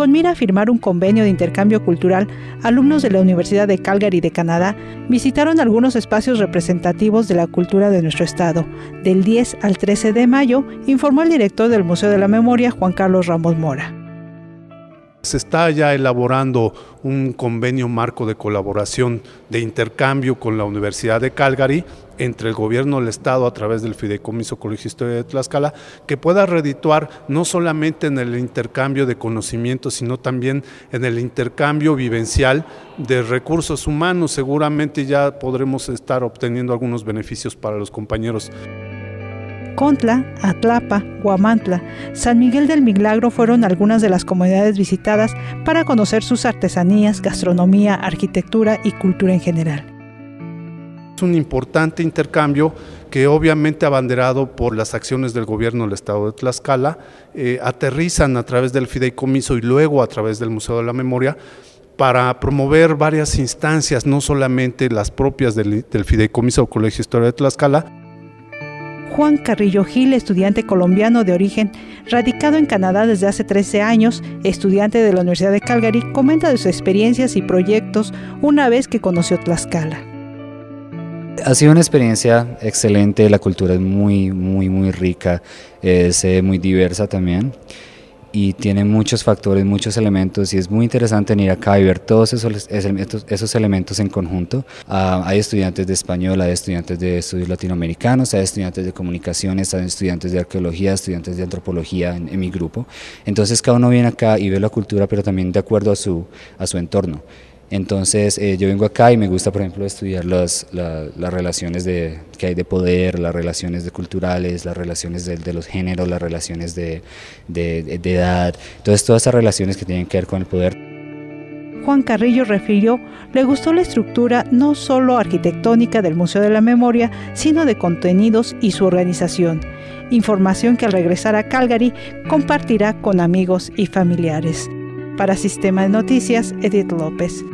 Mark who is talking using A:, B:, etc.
A: con mira a firmar un convenio de intercambio cultural, alumnos de la Universidad de Calgary de Canadá visitaron algunos espacios representativos de la cultura de nuestro estado. Del 10 al 13 de mayo, informó el director del Museo de la Memoria, Juan Carlos Ramos Mora.
B: Se está ya elaborando un convenio marco de colaboración de intercambio con la Universidad de Calgary entre el gobierno del estado a través del Fideicomiso Colegio Historia de Tlaxcala, que pueda redituar no solamente en el intercambio de conocimientos, sino también en el intercambio vivencial de recursos humanos. Seguramente ya podremos estar obteniendo algunos beneficios para los compañeros.
A: Contla, Atlapa, Huamantla, San Miguel del Milagro fueron algunas de las comunidades visitadas para conocer sus artesanías, gastronomía, arquitectura y cultura en general.
B: Es un importante intercambio que obviamente abanderado por las acciones del gobierno del estado de Tlaxcala, aterrizan a través del fideicomiso y luego a través del Museo de la Memoria para promover varias instancias, no solamente las propias del Fideicomiso Colegio Historia de Tlaxcala.
A: Juan Carrillo Gil, estudiante colombiano de origen, radicado en Canadá desde hace 13 años, estudiante de la Universidad de Calgary, comenta de sus experiencias y proyectos una vez que conoció Tlaxcala.
C: Ha sido una experiencia excelente, la cultura es muy rica, es muy diversa también y tiene muchos factores, muchos elementos y es muy interesante venir acá y ver todos esos elementos en conjunto. Hay estudiantes de español, hay estudiantes de estudios latinoamericanos, hay estudiantes de comunicaciones, hay estudiantes de arqueología, estudiantes de antropología en mi grupo. Entonces cada uno viene acá y ve la cultura, pero también de acuerdo a su entorno. Entonces yo vengo acá y me gusta, por ejemplo, estudiar las relaciones que hay de poder, las relaciones culturales, las relaciones de los géneros, las relaciones de edad, todas esas relaciones que tienen que ver con el poder.
A: Juan Carrillo refirió, le gustó la estructura no solo arquitectónica del Museo de la Memoria, sino de contenidos y su organización. Información que al regresar a Calgary compartirá con amigos y familiares. Para Sistema de Noticias, Edith López.